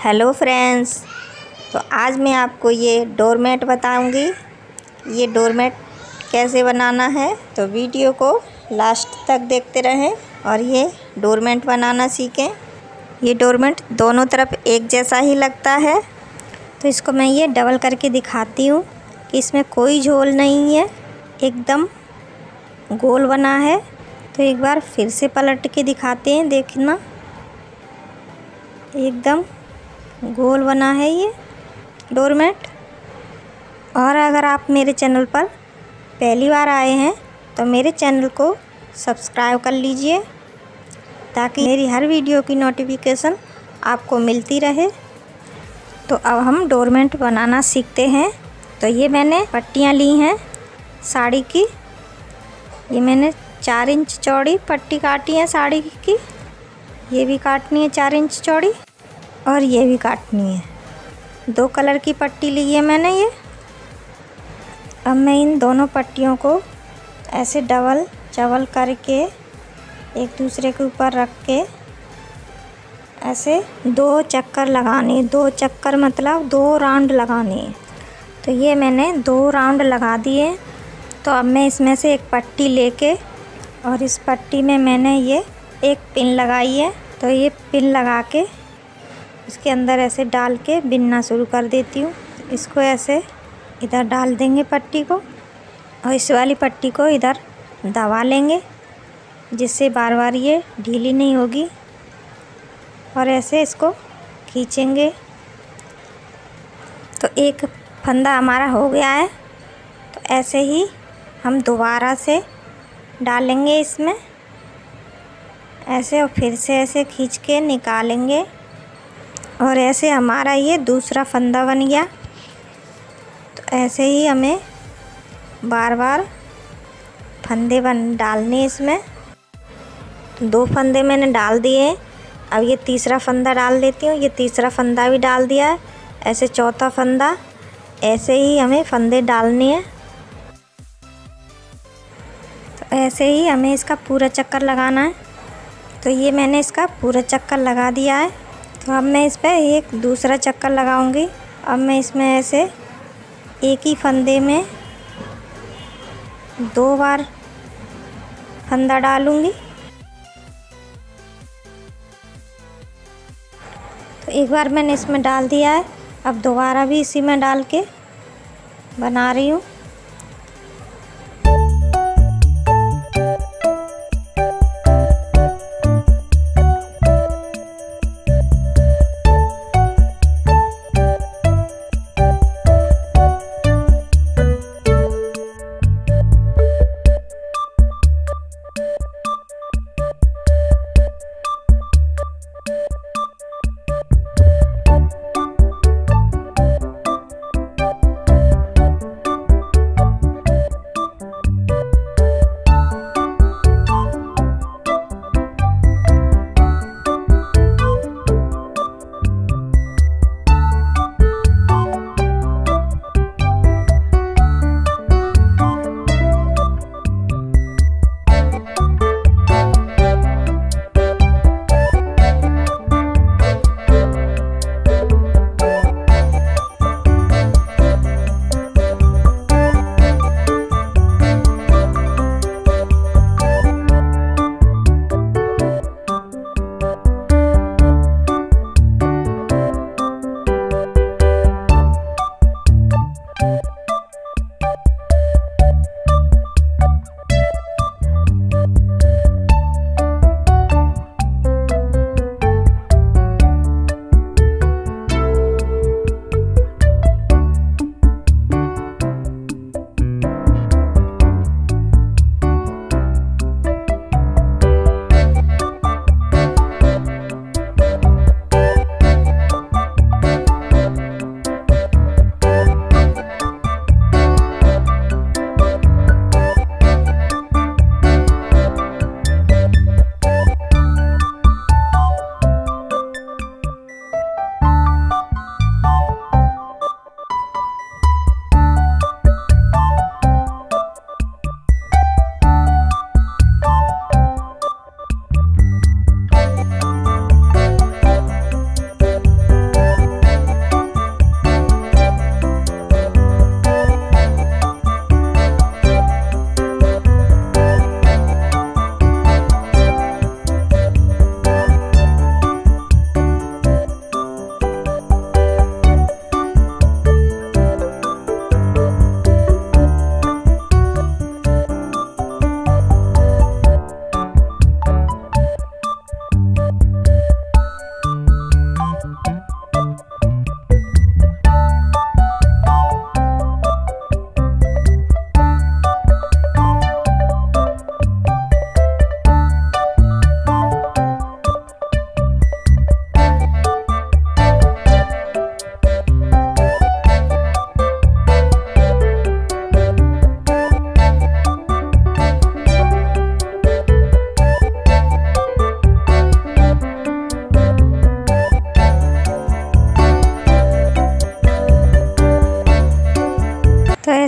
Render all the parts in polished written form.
Hello friends. तो आज मैं आपको ये डोरमेट बताऊंगी। ये डोरमेट कैसे बनाना है, तो वीडियो को लास्ट तक देखते रहें और ये डोरमेट बनाना सीखें। ये डोरमेट दोनों तरफ एक जैसा ही लगता है, तो इसको मैं ये डबल करके दिखाती हूँ कि इसमें कोई झोल नहीं है, एकदम गोल बना है। तो एक बार फिर से पलट के दिखाते हैं, देखना एकदम गोल बना है ये डोरमेट। और अगर आप मेरे चैनल पर पहली बार आए हैं तो मेरे चैनल को सब्सक्राइब कर लीजिए ताकि मेरी हर वीडियो की नोटिफिकेशन आपको मिलती रहे। तो अब हम डोरमेट बनाना सीखते हैं। तो ये मैंने पट्टियाँ ली हैं साड़ी की। ये मैंने 4 इंच चौड़ी पट्टी काटी है साड़ी की। ये भी काटनी है 4 इंच चौड़ी और ये भी काटनी है। 2 कलर की पट्टी ली है मैंने ये। अब मैं इन दोनों पट्टियों को ऐसे डबल चवल करके एक दूसरे के ऊपर रख के ऐसे 2 चक्कर लगाने। 2 चक्कर मतलब 2 राउंड लगाने। तो ये मैंने 2 राउंड लगा दिए। तो अब मैं इसमें से एक पट्टी लेके और इस पट्टी में मैंने ये एक पिन लगाई है। तो ये पिन लगा के इसके अंदर ऐसे डाल के बिनना शुरू कर देती हूँ। इसको ऐसे इधर डाल देंगे पट्टी को और इस वाली पट्टी को इधर दबा लेंगे, जिससे बार बार ये ढीली नहीं होगी। और ऐसे इसको खींचेंगे। तो एक फंदा हमारा हो गया है। तो ऐसे ही हम दोबारा से डालेंगे इसमें ऐसे, और फिर से ऐसे खींच के निकालेंगे और ऐसे हमारा ये दूसरा फंदा बन गया। तो ऐसे ही हमें बार बार फंदे डालने इसमें। तो 2 फंदे मैंने डाल दिए। अब ये तीसरा फंदा डाल देती हूँ। ये तीसरा फंदा भी डाल दिया है। ऐसे चौथा फंदा, ऐसे ही हमें फंदे डालने हैं। तो ऐसे ही हमें इसका पूरा चक्कर लगाना है। तो ये मैंने इसका पूरा चक्कर लगा दिया है। तो अब मैं इस पर एक दूसरा चक्कर लगाऊंगी। अब मैं इसमें ऐसे एक ही फंदे में 2 बार फंदा डालूंगी। तो एक बार मैंने इसमें डाल दिया है। अब दोबारा भी इसी में डाल के बना रही हूँ।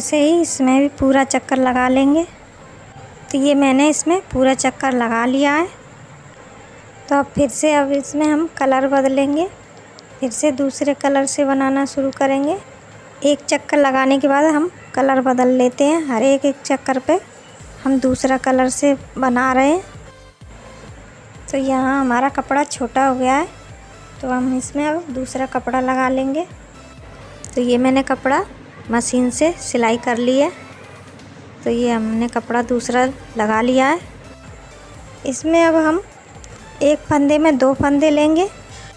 ऐसे ही इसमें भी पूरा चक्कर लगा लेंगे। तो ये मैंने इसमें पूरा चक्कर लगा लिया है। तो अब फिर से अब इसमें हम कलर बदलेंगे, फिर से दूसरे कलर से बनाना शुरू करेंगे। एक चक्कर लगाने के बाद हम कलर बदल लेते हैं, हर एक चक्कर पे हम दूसरा कलर से बना रहे हैं। तो यहाँ हमारा कपड़ा छोटा हो गया है, तो हम इसमें अब दूसरा कपड़ा लगा लेंगे। तो ये मैंने कपड़ा मशीन से सिलाई कर ली है। तो ये हमने कपड़ा दूसरा लगा लिया है। इसमें अब हम एक फंदे में 2 फंदे लेंगे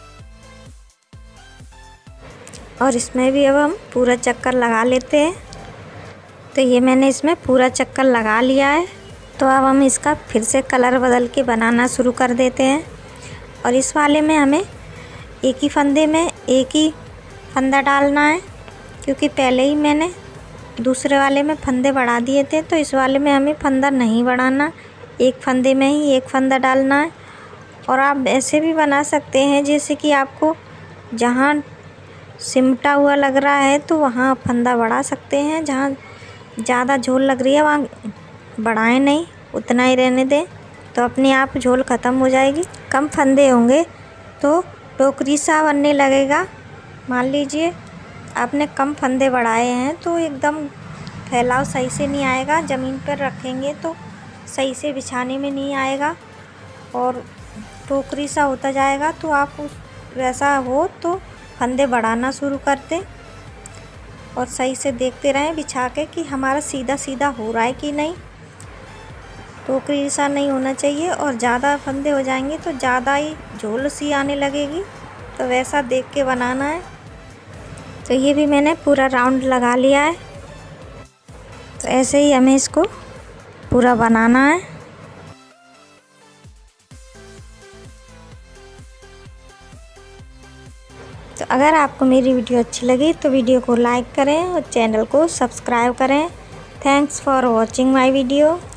और इसमें भी अब हम पूरा चक्कर लगा लेते हैं। तो ये मैंने इसमें पूरा चक्कर लगा लिया है। तो अब हम इसका फिर से कलर बदल के बनाना शुरू कर देते हैं। और इस वाले में हमें एक ही फंदे में एक ही फंदा डालना है, क्योंकि पहले ही मैंने दूसरे वाले में फंदे बढ़ा दिए थे। तो इस वाले में हमें फंदा नहीं बढ़ाना, एक फंदे में ही एक फंदा डालना है। और आप ऐसे भी बना सकते हैं जैसे कि आपको जहाँ सिमटा हुआ लग रहा है तो वहाँ फंदा बढ़ा सकते हैं, जहाँ ज़्यादा झोल लग रही है वहाँ बढ़ाएं नहीं, उतना ही रहने दें। तो अपने आप झोल ख़त्म हो जाएगी। कम फंदे होंगे तो टोकरी सा बनने लगेगा। मान लीजिए आपने कम फंदे बढ़ाए हैं तो एकदम फैलाव सही से नहीं आएगा, ज़मीन पर रखेंगे तो सही से बिछाने में नहीं आएगा और टोकरी सा होता जाएगा। तो आप वैसा हो तो फंदे बढ़ाना शुरू कर दें और सही से देखते रहें बिछा के कि हमारा सीधा सीधा हो रहा है कि नहीं। टोकरी सा नहीं होना चाहिए और ज़्यादा फंदे हो जाएंगे तो ज़्यादा ही झोल सी आने लगेगी। तो वैसा देख के बनाना है। तो ये भी मैंने पूरा राउंड लगा लिया है। तो ऐसे ही हमें इसको पूरा बनाना है। तो अगर आपको मेरी वीडियो अच्छी लगी तो वीडियो को लाइक करें और चैनल को सब्सक्राइब करें। Thanks for watching my video.